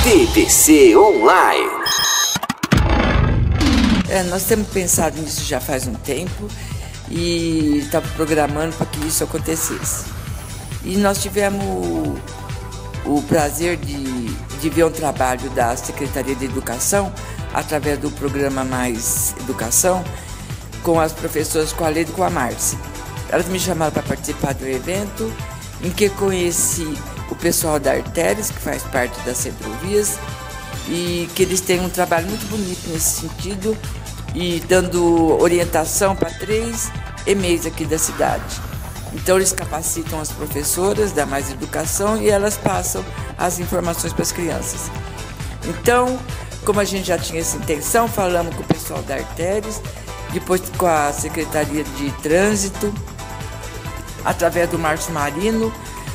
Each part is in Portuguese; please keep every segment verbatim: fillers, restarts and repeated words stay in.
T B C Online. É, nós temos pensado nisso já faz um tempo e estamos programando para que isso acontecesse. E nós tivemos o, o prazer de, de ver um trabalho da Secretaria de Educação, através do programa Mais Educação, com as professoras, com a Leide e com a Márcia. Elas me chamaram para participar do evento, em que conheci o pessoal da Artérias, que faz parte das Centrovias, e que eles têm um trabalho muito bonito nesse sentido, e dando orientação para três E M E Is aqui da cidade. Então eles capacitam as professoras da Mais Educação e elas passam as informações para as crianças. Então, como a gente já tinha essa intenção, falamos com o pessoal da Artérias, depois com a Secretaria de Trânsito, através do Márcio Marino,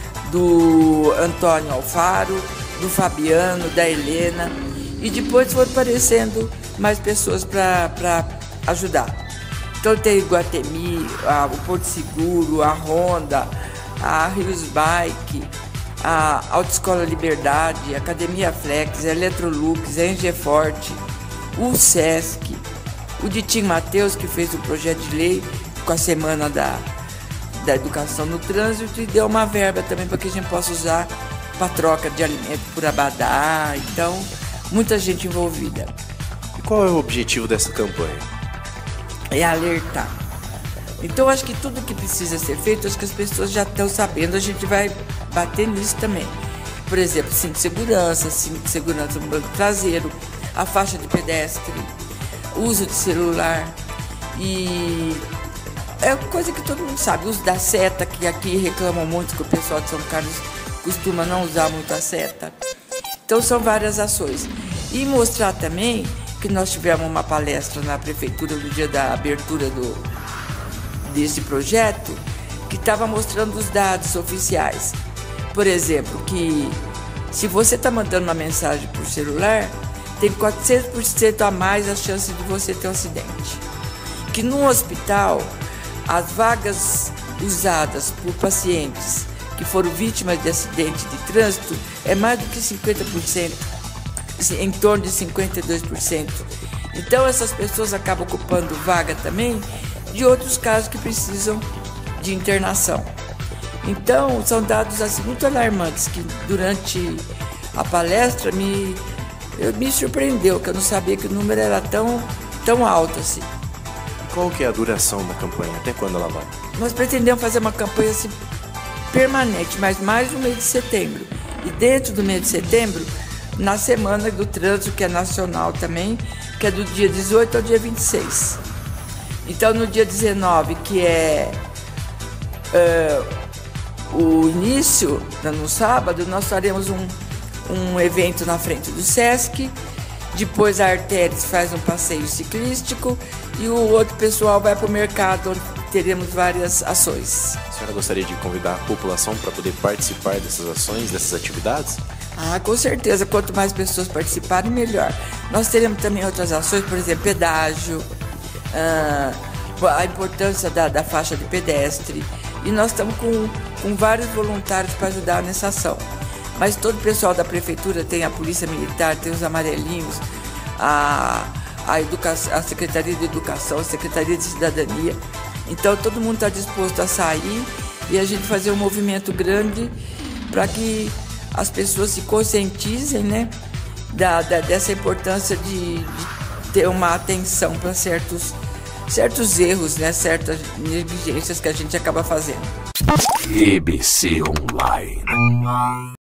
do Antônio Alfaro, do Fabiano, da Helena, e depois foram aparecendo mais pessoas para ajudar. Então tem Iguatemi, a, o Porto Seguro, a Honda, a Rios Bike, a Autoescola Liberdade, a Academia Flex, a Electrolux, a Engeforte, o Sesc, o Ditinho Mateus, que fez o projeto de lei com a Semana da, da Educação no Trânsito, e deu uma verba também para que a gente possa usar para troca de alimento por Abadá. Então, muita gente envolvida. E qual é o objetivo dessa campanha? É alertar. Então, acho que tudo que precisa ser feito, acho que as pessoas já estão sabendo, a gente vai bater nisso também. Por exemplo, cinto de segurança, cinto de segurança no banco traseiro, a faixa de pedestre, uso de celular, e é coisa que todo mundo sabe, o uso da seta, que aqui reclamam muito, que o pessoal de São Carlos costuma não usar muito a seta. Então são várias ações. E mostrar também que nós tivemos uma palestra na prefeitura no dia da abertura do, desse projeto, que estava mostrando os dados oficiais. Por exemplo, que se você está mandando uma mensagem por celular, tem quatrocentos por cento a mais a chance de você ter um acidente. Que no hospital, as vagas usadas por pacientes que foram vítimas de acidente de trânsito é mais do que cinquenta por cento, em torno de cinquenta e dois por cento. Então essas pessoas acabam ocupando vaga também de outros casos que precisam de internação. Então são dados assim muito alarmantes, que durante a palestra me, eu, me surpreendeu, que eu não sabia que o número era tão, tão alto assim. Qual que é a duração da campanha? Até quando ela vai? Nós pretendemos fazer uma campanha assim, permanente, mas mais no mês de setembro. E dentro do mês de setembro, na Semana do Trânsito, que é nacional também, que é do dia dezoito ao dia vinte e seis. Então, no dia dezenove, que é uh, o início, no sábado, nós faremos um, um evento na frente do Sesc. Depois a Artérias faz um passeio ciclístico e o outro pessoal vai para o mercado, onde teremos várias ações. A senhora gostaria de convidar a população para poder participar dessas ações, dessas atividades? Ah, com certeza. Quanto mais pessoas participarem, melhor. Nós teremos também outras ações, por exemplo, pedágio, ah, a importância da, da faixa de pedestre. E nós estamos com, com vários voluntários para ajudar nessa ação. Mas todo o pessoal da prefeitura, tem a Polícia Militar, tem os amarelinhos, a, a, educação, a Secretaria de Educação, a Secretaria de Cidadania. Então todo mundo está disposto a sair e a gente fazer um movimento grande para que as pessoas se conscientizem, né, da, da, dessa importância de, de ter uma atenção para certos, certos erros, né, certas negligências que a gente acaba fazendo. T B C Online.